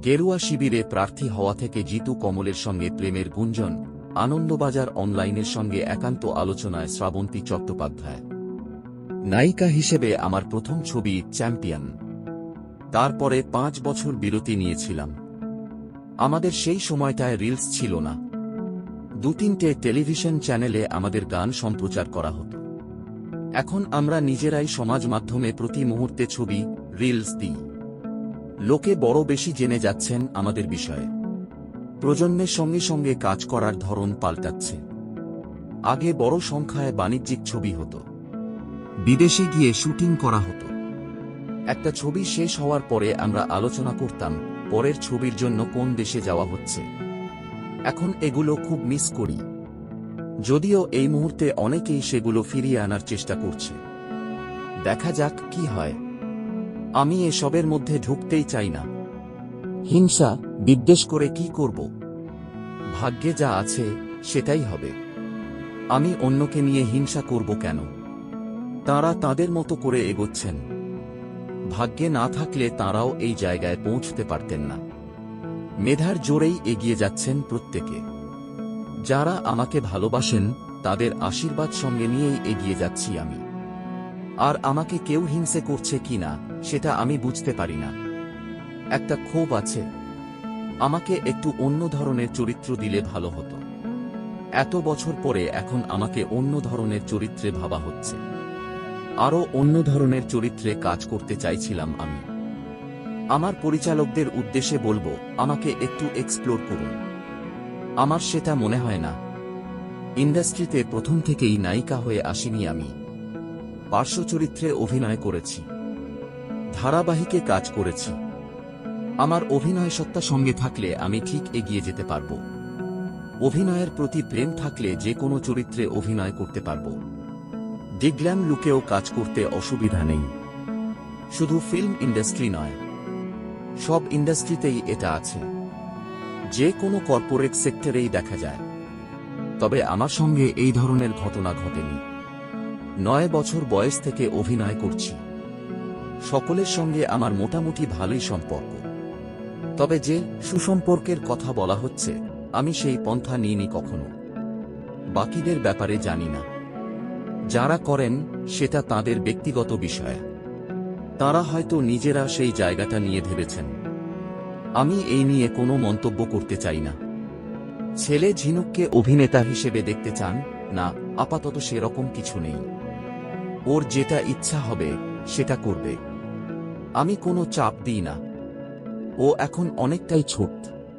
গেরুয়া শিবিরে প্রার্থী হওয়া থেকে জিতু কমলের সঙ্গে প্রেমের গুঞ্জন, আনন্দবাজার অনলাইনের সঙ্গে একান্ত আলোচনায় শ্রাবন্তী চট্টোপাধ্যায়। নায়িকা হিসেবে আমার প্রথম ছবি চ্যাম্পিয়ন। তারপরে 5 বছর বিরতি নিয়েছিলাম। আমাদের সেই সময়টায় রিলস ছিল না। 2-3টে টেলিভিশন চ্যানেলে আমাদের গান সম্প্রচার করা হতো। এখন আমরা নিজেরাই সমাজ মাধ্যমে প্রতি মুহূর্তে ছবি, রিলস দিই। লোকে বড় বেশি জেনে যাচ্ছেন আমাদের বিষয়ে। প্রজন্মের সঙ্গে সঙ্গে কাজ করার ধরন পাল্টাচ্ছে। আগে বড় সংখ্যায় বাণিজ্যিক ছবি হতো, বিদেশে গিয়ে শুটিং করা হতো। একটা ছবি শেষ হওয়ার পরে আমরা আলোচনা করতাম পরের ছবির জন্য কোন দেশে যাওয়া হচ্ছে। এখন এগুলো খুব মিস করি, যদিও এই মুহূর্তে অনেকেই সেগুলো ফিরিয়ে আনার চেষ্টা করছে। দেখা যাক কি হয়। আমি এসবের মধ্যে ঢুকতেই চাই না। হিংসা বিদ্বেষ করে কি করব? ভাগ্যে যা আছে সেটাই হবে। আমি অন্যকে নিয়ে হিংসা করব কেন? তাঁরা তাঁদের মতো করে এগোচ্ছেন। ভাগ্যে না থাকলে তাঁরাও এই জায়গায় পৌঁছতে পারতেন না। মেধার জোরেই এগিয়ে যাচ্ছেন প্রত্যেকে। যারা আমাকে ভালোবাসেন তাদের আশীর্বাদ সঙ্গে নিয়েই এগিয়ে যাচ্ছি আমি। আর আমাকে কেউ হিংসে করছে কিনা সেটা আমি বুঝতে পারি না। একটা ক্ষোভ আছে, আমাকে একটু অন্য ধরনের চরিত্র দিলে ভালো হতো। এত বছর পরে এখন আমাকে অন্য ধরনের চরিত্রে ভাবা হচ্ছে। আরও অন্য ধরনের চরিত্রে কাজ করতে চাইছিলাম আমি। আমার পরিচালকদের উদ্দেশ্যে বলবো, আমাকে একটু এক্সপ্লোর করুন। আমার সেটা মনে হয় না। ইন্ডাস্ট্রিতে প্রথম থেকেই নায়িকা হয়ে আসিনি আমি। পার্শ্ব চরিত্রে অভিনয় করেছি, ধারাবাহিকে কাজ করেছি। আমার অভিনয় সত্তা সঙ্গে থাকলে আমি ঠিক এগিয়ে যেতে পারব। অভিনয়ের প্রতি প্রেম থাকলে যে কোনো চরিত্রে অভিনয় করতে পারব। ডিগ্ল্যাম লুকেও কাজ করতে অসুবিধা নেই। শুধু ফিল্ম ইন্ডাস্ট্রি নয়, সব ইন্ডাস্ট্রিতেই এটা আছে। যে কোনো কর্পোরেট সেক্টরেই দেখা যায়। তবে আমার সঙ্গে এই ধরনের ঘটনা ঘটেনি। 9 বছর বয়স থেকে অভিনয় করছি। সকলের সঙ্গে আমার মোটামুটি ভালোই সম্পর্ক। তবে যে সুসম্পর্কের কথা বলা হচ্ছে, আমি সেই পন্থা নিইনি কখনো। বাকিদের ব্যাপারে জানি না। যারা করেন সেটা তাদের ব্যক্তিগত বিষয়। তারা হয়তো নিজেরা সেই জায়গাটা নিয়ে ভেবেছেন। আমি এই নিয়ে কোনো মন্তব্য করতে চাই না। ছেলে ঝিনুককে অভিনেতা হিসেবে দেখতে চান না, আপাতত সেরকম কিছু নেই। ওর যেটা ইচ্ছা হবে সেটা করবে। আমি কোনো চাপ দিই না। ও এখন অনেকটাই ছোট।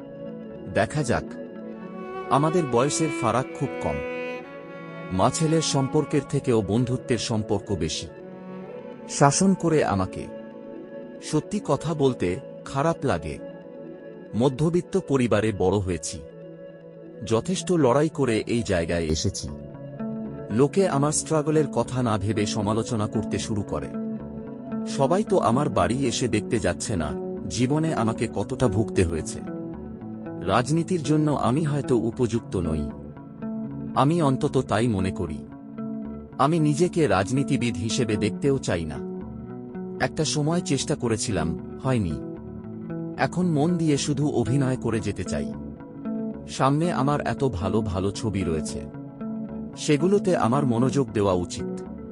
দেখা যাক। আমাদের বয়সের ফারাক খুব কম। মা ছেলের সম্পর্কের থেকেও বন্ধুত্বের সম্পর্ক বেশি। শাসন করে আমাকে। সত্যি কথা বলতে খারাপ লাগে। মধ্যবিত্ত পরিবারে বড় হয়েছি। যথেষ্ট লড়াই করে এই জায়গায় এসেছি। লোকে আমার স্ট্রাগলের কথা না ভেবে সমালোচনা করতে শুরু করে। সবাই তো আমার বাড়ি এসে দেখতে যাচ্ছে না জীবনে আমাকে কতটা ভুগতে হয়েছে। রাজনীতির জন্য আমি হয়তো উপযুক্ত নই। আমি অন্তত তাই মনে করি। আমি নিজেকে রাজনীতিবিদ হিসেবে দেখতেও চাই না। একটা সময় চেষ্টা করেছিলাম, হয়নি। এখন মন দিয়ে শুধু অভিনয় করে যেতে চাই। সামনে আমার এত ভালো ভালো ছবি রয়েছে, সেগুলোতে আমার মনোযোগ দেওয়া উচিত।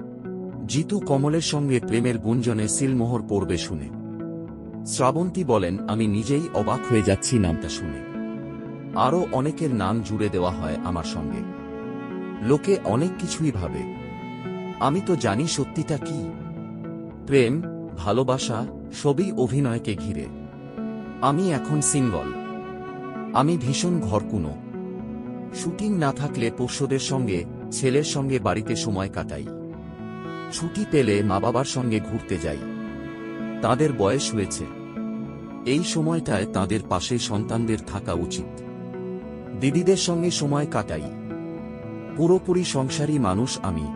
জিতু কমলের সঙ্গে প্রেমের গুঞ্জনে সিলমোহর পড়বে শুনে। শ্রাবন্তী বলেন, আমি নিজেই অবাক হয়ে যাচ্ছি নামটা শুনে। আরও অনেকের নাম জুড়ে দেওয়া হয় আমার সঙ্গে। লোকে অনেক কিছুই ভাবে। আমি তো জানি সত্যিটা কি। প্রেম, ভালোবাসা সবই অভিনয়কে ঘিরে। আমি এখন সিঙ্গল। আমি ভীষণ ঘরকুনো। শুটিং না থাকলে পোষ্যদের সঙ্গে, ছেলের সঙ্গে বাড়িতে সময় কাটাই। ছুটি পেলে মা বাবার সঙ্গে ঘুরতে যাই। তাদের বয়স হয়েছে। এই সময়টায় তাদের পাশে সন্তানদের থাকা উচিত। দিদিদের সঙ্গে সময় কাটাই। পুরোপুরি সংসারী মানুষ আমি।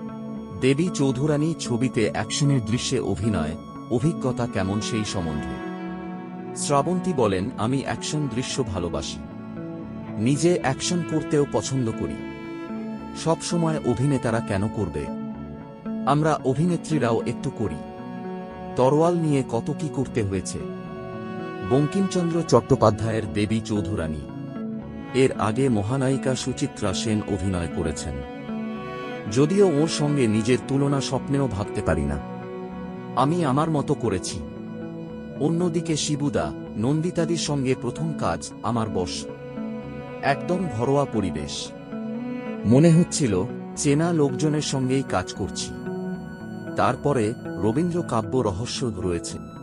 দেবী চৌধুরানী ছবিতে অ্যাকশনের দৃশ্যে অভিনয় অভিজ্ঞতা কেমন সেই সম্বন্ধে শ্রাবন্তী বলেন, আমি অ্যাকশন দৃশ্য ভালোবাসি। নিজে অ্যাকশন করতেও পছন্দ করি। সব সময় অভিনেতারা কেন করবে? আমরা অভিনেত্রীরাও একটু করি। তরোয়াল নিয়ে কত কি করতে হয়েছে। বঙ্কিমচন্দ্র চট্টোপাধ্যায়ের দেবী চৌধুরানী। এর আগে মহানায়িকা সুচিত্রা সেন অভিনয় করেছেন, যদিও ওর সঙ্গে নিজের তুলনা স্বপ্নেও ভাবতে পারি না। আমি আমার মতো করেছি। অন্যদিকে শিবুদা, নন্দিতাদির সঙ্গে প্রথম কাজ আমার বশ। একদম ঘরোয়া পরিবেশ, মনে হচ্ছিল চেনা লোকজনের সঙ্গেই কাজ করছি। তারপরে রবীন্দ্র কাব্য রহস্য রয়েছে।